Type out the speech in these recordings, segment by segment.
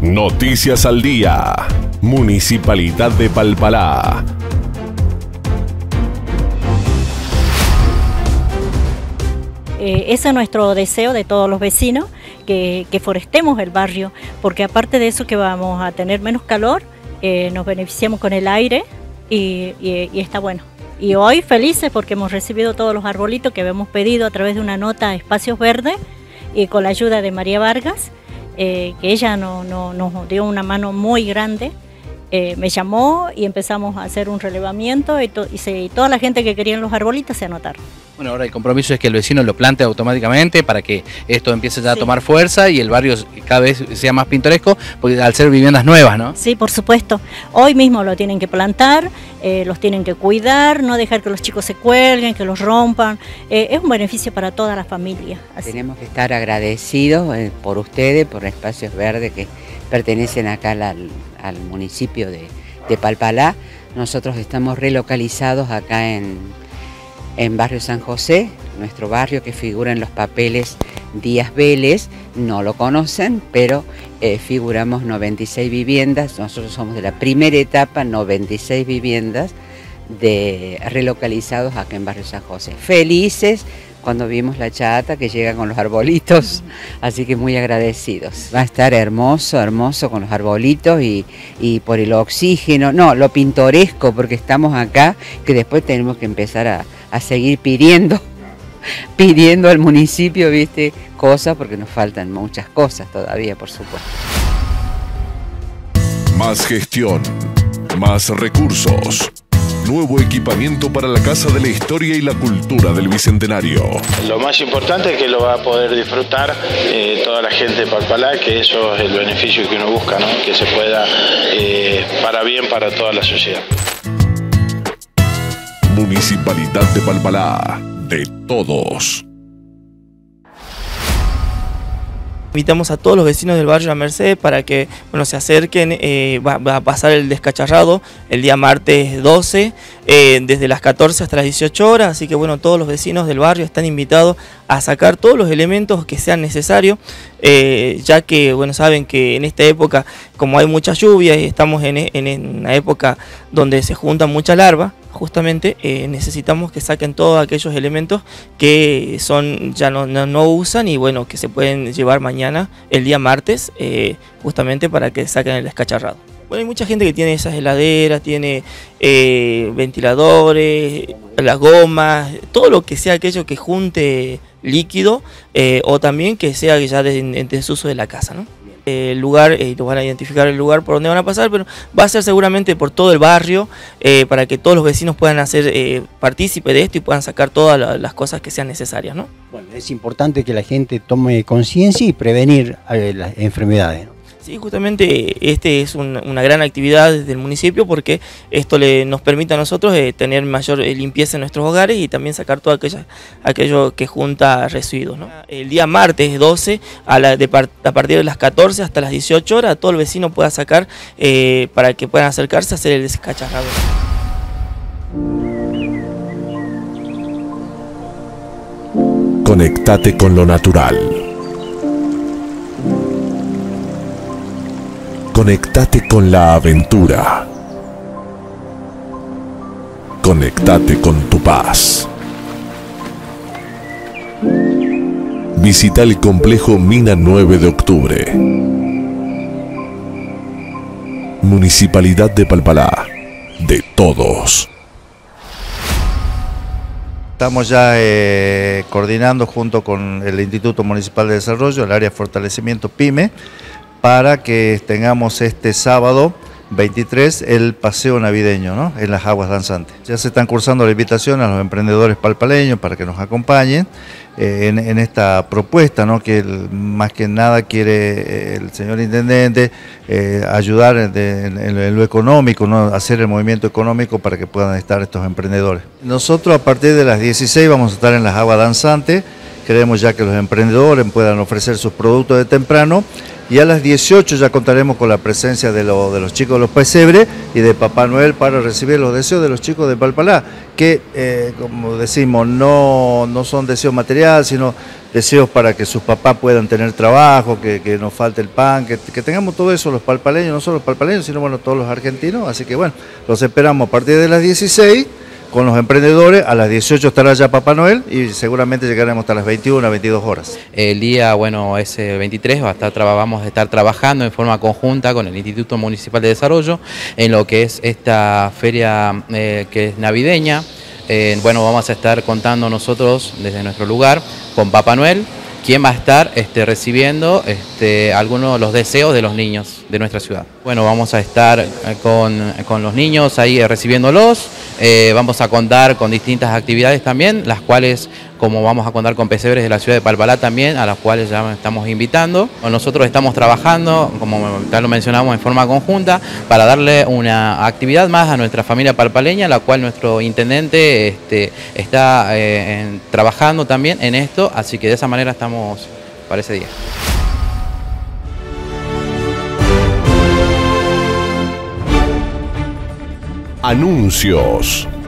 Noticias al día. Municipalidad de Palpalá. Ese es nuestro deseo de todos los vecinos, que forestemos el barrio, porque aparte de eso que vamos a tener menos calor, nos beneficiamos con el aire y está bueno. Y hoy felices porque hemos recibido todos los arbolitos que habíamos pedido a través de una nota a Espacios Verdes y con la ayuda de María Vargas, que ella nos dio una mano muy grande. Me llamó y empezamos a hacer un relevamiento y toda la gente que quería los arbolitos se anotaron. Bueno, ahora el compromiso es que el vecino lo plante automáticamente para que esto empiece ya a tomar fuerza y el barrio cada vez sea más pintoresco, porque al ser viviendas nuevas, ¿no? Sí, por supuesto. Hoy mismo lo tienen que plantar, los tienen que cuidar, no dejar que los chicos se cuelguen, que los rompan. Es un beneficio para toda la familia. Así. Tenemos que estar agradecidos por ustedes, por Espacios Verdes que pertenecen acá al municipio de Palpalá. Nosotros estamos relocalizados acá en Barrio San José, nuestro barrio que figura en los papeles Díaz Vélez. No lo conocen, pero figuramos 96 viviendas. Nosotros somos de la primera etapa, 96 viviendas relocalizados acá en Barrio San José. Felices cuando vimos la chata que llega con los arbolitos, así que muy agradecidos. Va a estar hermoso, hermoso con los arbolitos y por el oxígeno, no, lo pintoresco, porque estamos acá, que después tenemos que empezar a seguir pidiendo al municipio, ¿viste? Cosas, porque nos faltan muchas cosas todavía, por supuesto. Más gestión, más recursos. Nuevo equipamiento para la Casa de la Historia y la Cultura del Bicentenario. Lo más importante es que lo va a poder disfrutar toda la gente de Palpalá, que eso es el beneficio que uno busca, ¿no? Que se pueda para bien para toda la sociedad. Municipalidad de Palpalá, de todos. Invitamos a todos los vecinos del barrio La Merced para que se acerquen. Va a pasar el descacharrado el día martes 12, desde las 14 hasta las 18 horas, así que todos los vecinos del barrio están invitados a sacar todos los elementos que sean necesarios, ya que saben que en esta época, como hay mucha lluvia y estamos en una época donde se juntan muchas larvas, justamente necesitamos que saquen todos aquellos elementos que ya no usan y que se pueden llevar mañana, el día martes, justamente para que saquen el descacharrado. Hay mucha gente que tiene esas heladeras, tiene ventiladores, las gomas, todo lo que sea aquello que junte líquido o también que sea ya en desuso de la casa, ¿no? El lugar, nos van a identificar el lugar por donde van a pasar, pero va a ser seguramente por todo el barrio, para que todos los vecinos puedan hacer partícipe de esto y puedan sacar todas las cosas que sean necesarias, ¿no? Bueno, es importante que la gente tome conciencia y prevenir las enfermedades, ¿no? Sí, justamente este es una gran actividad desde el municipio, porque esto nos permite a nosotros tener mayor limpieza en nuestros hogares y también sacar todo aquello que junta residuos, ¿no? El día martes 12, a partir de las 14 hasta las 18 horas, todo el vecino pueda sacar para que puedan acercarse a hacer el descacharrado. Conectate con lo natural. Conectate con la aventura. Conectate con tu paz. Visita el complejo Mina 9 de Octubre. Municipalidad de Palpalá, de todos. Estamos ya coordinando junto con el Instituto Municipal de Desarrollo, el área de fortalecimiento PYME, para que tengamos este sábado 23 el paseo navideño, ¿no?, en las aguas danzantes. Ya se están cursando la invitación a los emprendedores palpaleños para que nos acompañen en esta propuesta, ¿no?, que más que nada quiere el señor intendente ayudar en lo económico, ¿no?, hacer el movimiento económico para que puedan estar estos emprendedores. Nosotros a partir de las 16 vamos a estar en las aguas danzantes, Queremos ya que los emprendedores puedan ofrecer sus productos de temprano. Y a las 18 ya contaremos con la presencia de los chicos de los pesebres y de Papá Noel para recibir los deseos de los chicos de Palpalá, que como decimos, no son deseos materiales, sino deseos para que sus papás puedan tener trabajo, que nos falte el pan, que tengamos todo eso los palpaleños, no solo los palpaleños, sino bueno, todos los argentinos. Así que bueno, los esperamos a partir de las 16 con los emprendedores. A las 18 estará ya Papá Noel y seguramente llegaremos hasta las 21 a 22 horas. El día, bueno, ese 23 vamos a estar trabajando en forma conjunta con el Instituto Municipal de Desarrollo en lo que es esta feria que es navideña. Bueno, vamos a estar contando nosotros desde nuestro lugar con Papá Noel, quien va a estar recibiendo algunos de los deseos de los niños de nuestra ciudad. Bueno, vamos a estar con los niños ahí recibiéndolos, vamos a contar con distintas actividades también, las cuales, como vamos a contar con pesebres de la ciudad de Palpalá también, a las cuales ya estamos invitando. Nosotros estamos trabajando, como ya lo mencionamos, en forma conjunta, para darle una actividad más a nuestra familia palpaleña, la cual nuestro intendente está trabajando también en esto, así que de esa manera estamos para ese día. Anuncios.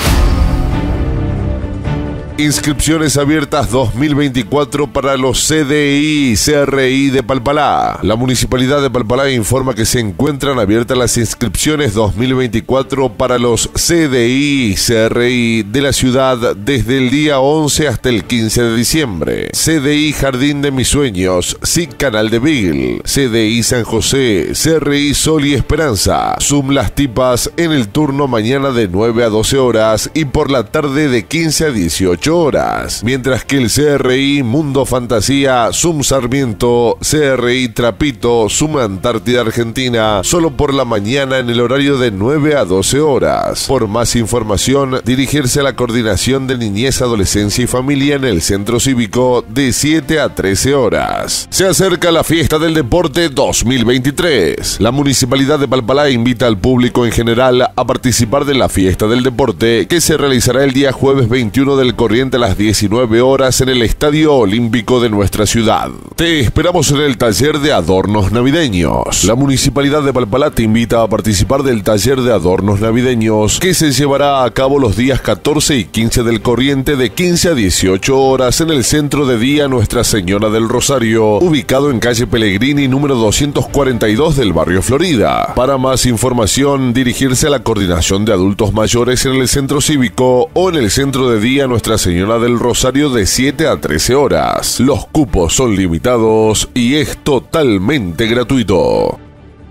Inscripciones abiertas 2024 para los CDI y CRI de Palpalá. La Municipalidad de Palpalá informa que se encuentran abiertas las inscripciones 2024 para los CDI y CRI de la ciudad desde el día 11 hasta el 15 de diciembre. CDI Jardín de Mis Sueños, SIC Canal de Beagle, CDI San José, CRI Sol y Esperanza. Zoom Las Tipas en el turno mañana de 9 a 12 horas y por la tarde de 15 a 18 horas, mientras que el CRI Mundo Fantasía, Zoom Sarmiento, CRI Trapito, Zoom Antártida Argentina, solo por la mañana en el horario de 9 a 12 horas. Por más información, dirigirse a la Coordinación de Niñez, Adolescencia y Familia en el Centro Cívico de 7 a 13 horas. Se acerca la Fiesta del Deporte 2023. La Municipalidad de Palpalá invita al público en general a participar de la Fiesta del Deporte, que se realizará el día jueves 21 del corriente a las 19 horas en el Estadio Olímpico de nuestra ciudad. Te esperamos en el taller de adornos navideños. La Municipalidad de Palpalá te invita a participar del taller de adornos navideños que se llevará a cabo los días 14 y 15 del corriente de 15 a 18 horas en el Centro de Día Nuestra Señora del Rosario, ubicado en calle Pellegrini número 242 del barrio Florida. Para más información, dirigirse a la Coordinación de Adultos Mayores en el Centro Cívico o en el Centro de Día Nuestra Señora del Rosario de 7 a 13 horas. Los cupos son limitados y es totalmente gratuito.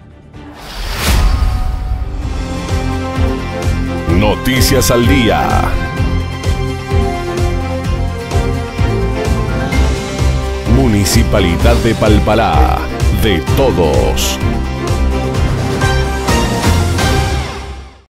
Noticias al día. Municipalidad de Palpalá. De todos.